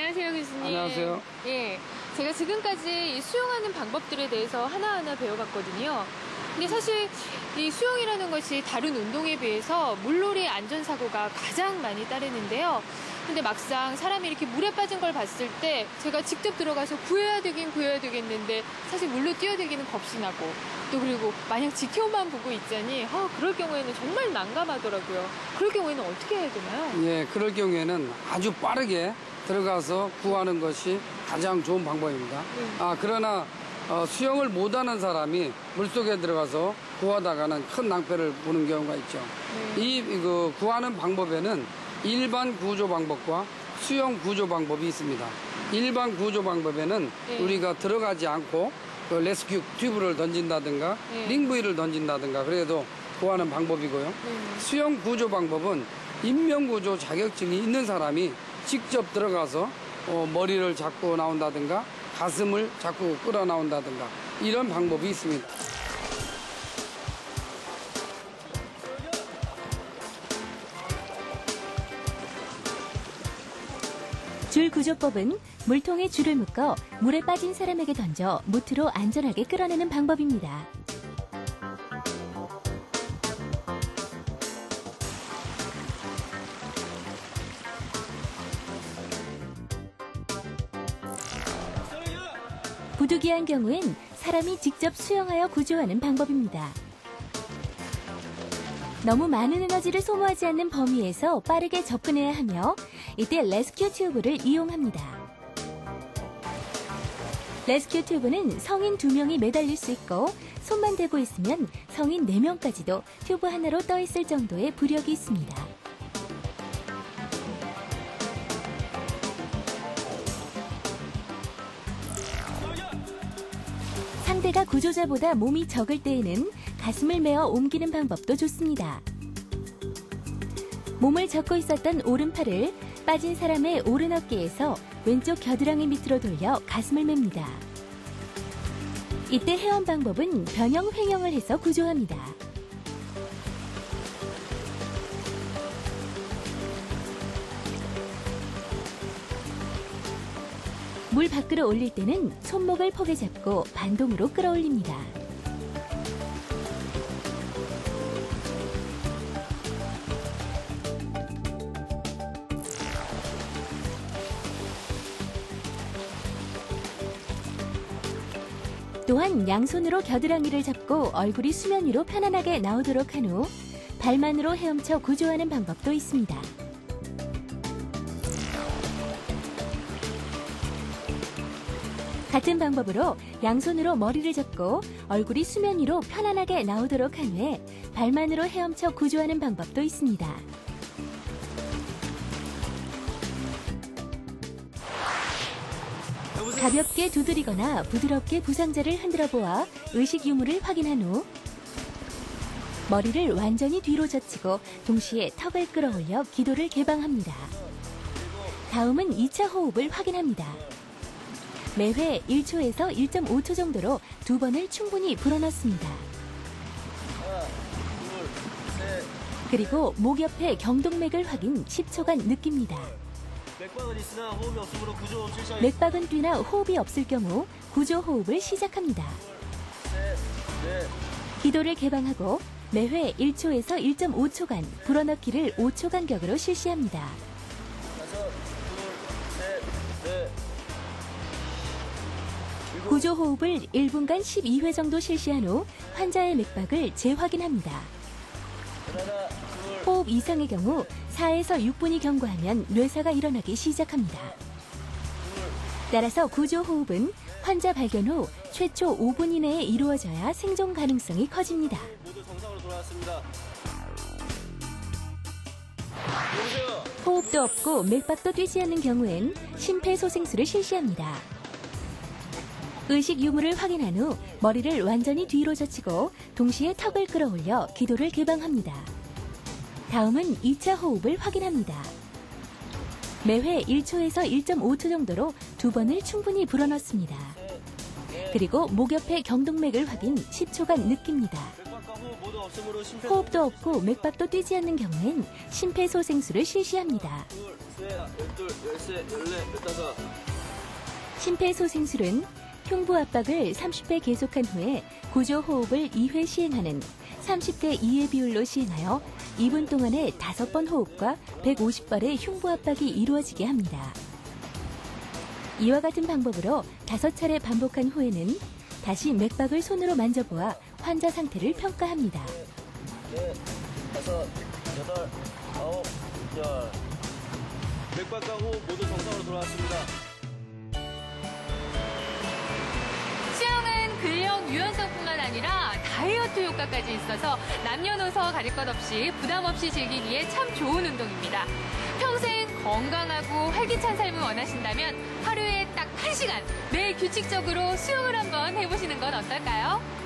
안녕하세요, 교수님. 안녕하세요. 예, 제가 지금까지 이 수영하는 방법들에 대해서 하나하나 배워봤거든요. 근데 사실 이 수영이라는 것이 다른 운동에 비해서 물놀이 안전사고가 가장 많이 따르는데요. 근데 막상 사람이 이렇게 물에 빠진 걸 봤을 때 제가 직접 들어가서 구해야 되겠는데 사실 물로 뛰어들기는 겁이 나고 또 그리고 마냥 지켜만 보고 있자니 그럴 경우에는 정말 난감하더라고요. 그럴 경우에는 어떻게 해야 되나요? 예, 그럴 경우에는 아주 빠르게 들어가서 구하는 것이 가장 좋은 방법입니다. 그러나 수영을 못하는 사람이 물속에 들어가서 구하다가는 큰 낭패를 보는 경우가 있죠. 이 구하는 방법에는 일반 구조 방법과 수영 구조 방법이 있습니다. 일반 구조 방법에는 우리가 들어가지 않고 레스큐 튜브를 던진다든가 링부이를 던진다든가 그래도 구하는 방법이고요. 수영 구조 방법은 인명구조 자격증이 있는 사람이 직접 들어가서 머리를 잡고 나온다든가 가슴을 잡고 끌어 나온다든가 이런 방법이 있습니다. 줄 구조법은 물통에 줄을 묶어 물에 빠진 사람에게 던져 무트로 안전하게 끌어내는 방법입니다. 부득이한 경우엔 사람이 직접 수영하여 구조하는 방법입니다. 너무 많은 에너지를 소모하지 않는 범위에서 빠르게 접근해야 하며 이때 레스큐 튜브를 이용합니다. 레스큐 튜브는 성인 2명이 매달릴 수 있고 손만 대고 있으면 성인 4명까지도 튜브 하나로 떠 있을 정도의 부력이 있습니다. 상대가 구조자보다 몸이 적을 때에는 가슴을 메어 옮기는 방법도 좋습니다. 몸을 젓고 있었던 오른팔을 빠진 사람의 오른 어깨에서 왼쪽 겨드랑이 밑으로 돌려 가슴을 맵니다. 이때 헤엄 방법은 변형 횡형을 해서 구조합니다. 물 밖으로 올릴 때는 손목을 포개 잡고 반동으로 끌어올립니다. 또한 양손으로 겨드랑이를 잡고 얼굴이 수면 위로 편안하게 나오도록 한 후 발만으로 헤엄쳐 구조하는 방법도 있습니다. 같은 방법으로 양손으로 머리를 잡고 얼굴이 수면 위로 편안하게 나오도록 한 후에 발만으로 헤엄쳐 구조하는 방법도 있습니다. 가볍게 두드리거나 부드럽게 부상자를 흔들어 보아 의식 유무를 확인한 후 머리를 완전히 뒤로 젖히고 동시에 턱을 끌어올려 기도를 개방합니다. 다음은 2차 호흡을 확인합니다. 매회 1초에서 1.5초 정도로 2번을 충분히 불어넣습니다. 그리고 목 옆에 경동맥을 확인 10초간 느낍니다. 맥박은 있으나 호흡이 없으므로 구조호흡 실시하겠습니다. 맥박은 뛰나 호흡이 없을 경우 구조호흡을 시작합니다. 기도를 개방하고 매회 1초에서 1.5초간 불어넣기를 5초 간격으로 실시합니다. 구조호흡을 1분간 12회 정도 실시한 후 환자의 맥박을 재확인합니다. 호흡 이상의 경우 4에서 6분이 경과하면 뇌사가 일어나기 시작합니다. 따라서 구조호흡은 환자 발견 후 최초 5분 이내에 이루어져야 생존 가능성이 커집니다. 모두 정상으로 돌아왔습니다. 호흡도 없고 맥박도 뛰지 않는 경우엔 심폐소생술을 실시합니다. 의식 유무를 확인한 후 머리를 완전히 뒤로 젖히고 동시에 턱을 끌어올려 기도를 개방합니다. 다음은 2차 호흡을 확인합니다. 매회 1초에서 1.5초 정도로 2번을 충분히 불어넣습니다. 그리고 목 옆에 경동맥을 확인 10초간 느낍니다. 호흡도 없고 맥박도 뛰지 않는 경우엔 심폐소생술을 실시합니다. 12, 13, 14, 15. 심폐소생술은 흉부 압박을 30배 계속한 후에 구조 호흡을 2회 시행하는 30대 2의 비율로 시행하여 2분 동안에 5번 호흡과 150발의 흉부 압박이 이루어지게 합니다. 이와 같은 방법으로 5차례 반복한 후에는 다시 맥박을 손으로 만져보아 환자 상태를 평가합니다. 5, 8, 9, 10. 맥박과 호흡 모두 정상으로 돌아왔습니다. 수영은 근력 유연성뿐만 아니라 다이어트 효과까지 있어서 남녀노소 가릴 것 없이 부담 없이 즐기기에 참 좋은 운동입니다. 평생 건강하고 활기찬 삶을 원하신다면 하루에 딱 1시간 매일 규칙적으로 수영을 한번 해보시는 건 어떨까요?